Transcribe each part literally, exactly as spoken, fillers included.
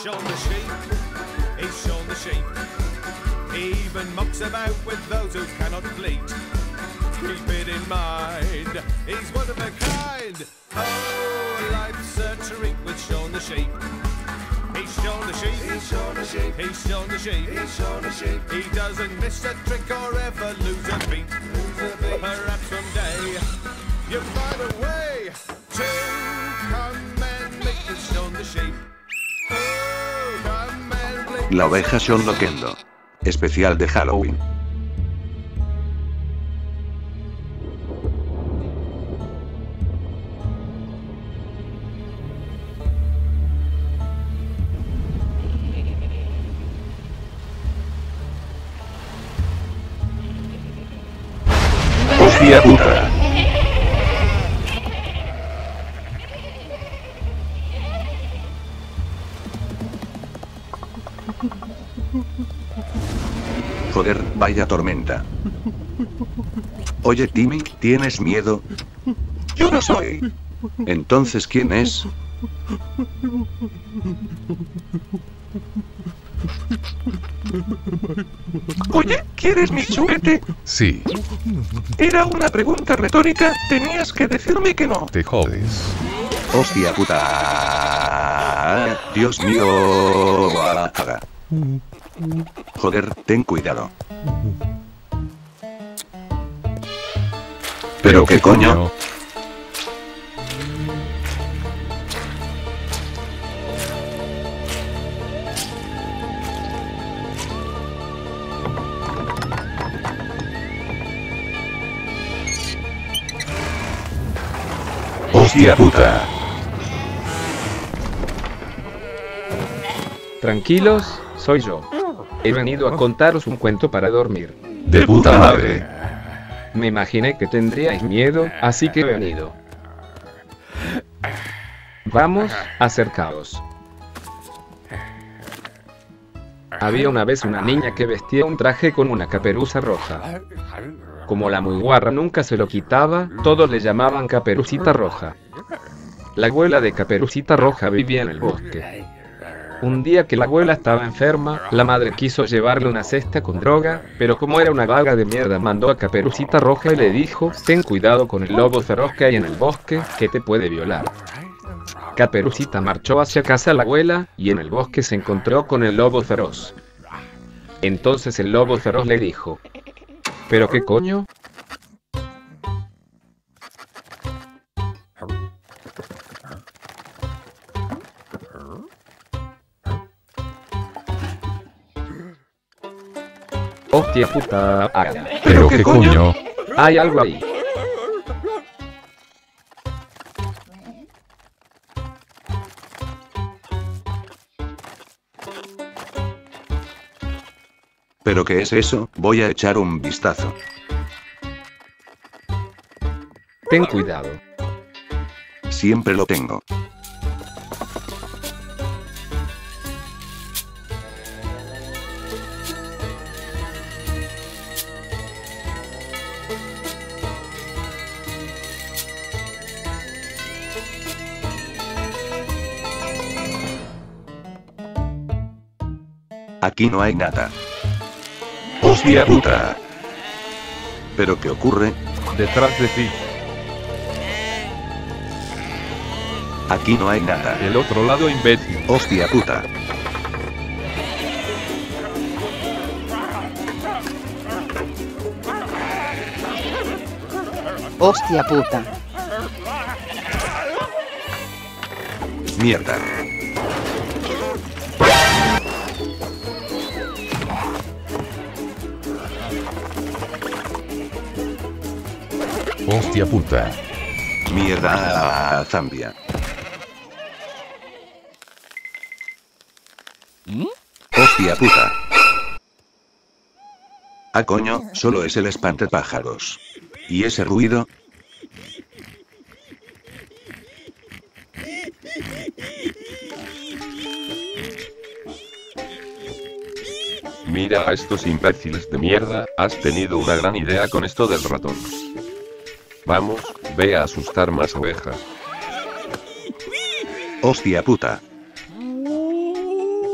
shown the sheep. He's shown the sheep. He even mucks about with those who cannot bleat. Keep it in mind, he's one of a kind. Oh, life's a treat with Shaun the sheep. He's shown the sheep. He's shown the sheep. He's shown the sheep. He's shown the sheep. He doesn't miss a trick or ever lose a beat. Lose a beat. Perhaps someday you find a way to come and make the Shaun the sheep. Oh, come and blink. La oveja Shaun Loquendo. Especial de Halloween. Hostia puta. Joder, vaya tormenta. Oye Timmy, ¿tienes miedo? Yo no soy. Entonces, ¿quién es? Oye, ¿quieres mi juguete? Sí. Era una pregunta retórica, tenías que decirme que no. Te jodes. Hostia puta. Dios mío. Haga. Joder, ten cuidado. ¿Pero qué coño? Hostia puta. Tranquilos, soy yo. He venido a contaros un cuento para dormir. De puta madre. Me imaginé que tendríais miedo, así que he venido. Vamos, acercaos. Había una vez una niña que vestía un traje con una caperuza roja. Como la muy guarra nunca se lo quitaba, todos le llamaban Caperucita Roja. La abuela de Caperucita Roja vivía en el bosque. Un día que la abuela estaba enferma, la madre quiso llevarle una cesta con droga, pero como era una vaga de mierda mandó a Caperucita Roja y le dijo: ten cuidado con el lobo feroz que hay en el bosque, que te puede violar. Caperucita marchó hacia casa de la abuela, y en el bosque se encontró con el lobo feroz. Entonces el lobo feroz le dijo: ¿pero qué coño? Hostia puta. ¿Pero qué coño? Hay algo ahí. ¿Pero qué es eso? Voy a echar un vistazo. Ten cuidado. Siempre lo tengo. Aquí no hay nada. ¡Hostia puta! ¿Pero qué ocurre? Detrás de ti. Aquí no hay nada. El otro lado, imbécil. ¡Hostia puta! Hostia puta. Mierda. Hostia puta. Mierda, Zambia. Hostia puta. Ah coño, solo es el espantapájaros. ¿Y ese ruido? Mira a estos imbéciles de mierda, has tenido una gran idea con esto del ratón. Vamos, ve a asustar más ovejas. Hostia puta.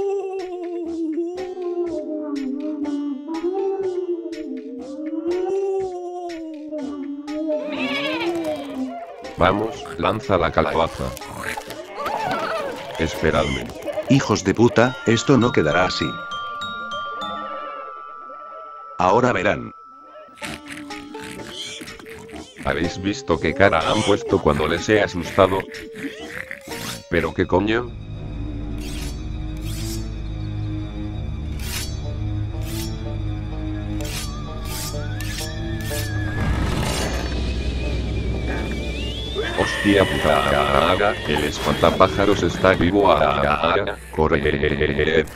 Vamos, lanza la calabaza. Esperadme. Hijos de puta, esto no quedará así. Ahora verán. ¿Habéis visto qué cara han puesto cuando les he asustado? ¿Pero qué coño? Hostia puta, el espantapájaros está vivo, corre.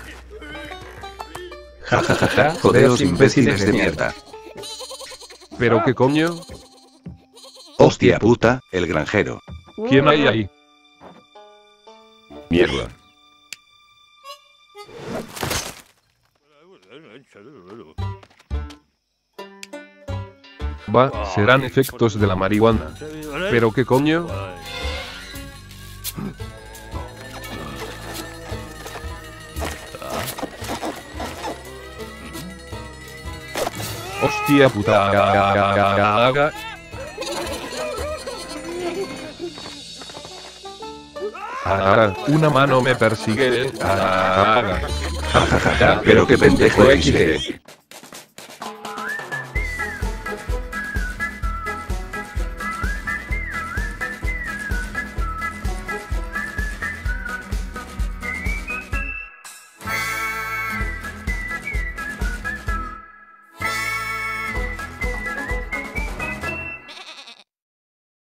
Ja ja ja ja, jodeos imbéciles de mierda. ¿Pero qué coño? Hostia puta, el granjero. ¿Quién hay ahí? Mierda. Va, serán efectos de la marihuana. ¿Pero qué coño? Hostia puta. Ah, una mano me persigue. Ah, Ja ja ja ja, pero qué pendejo equis de.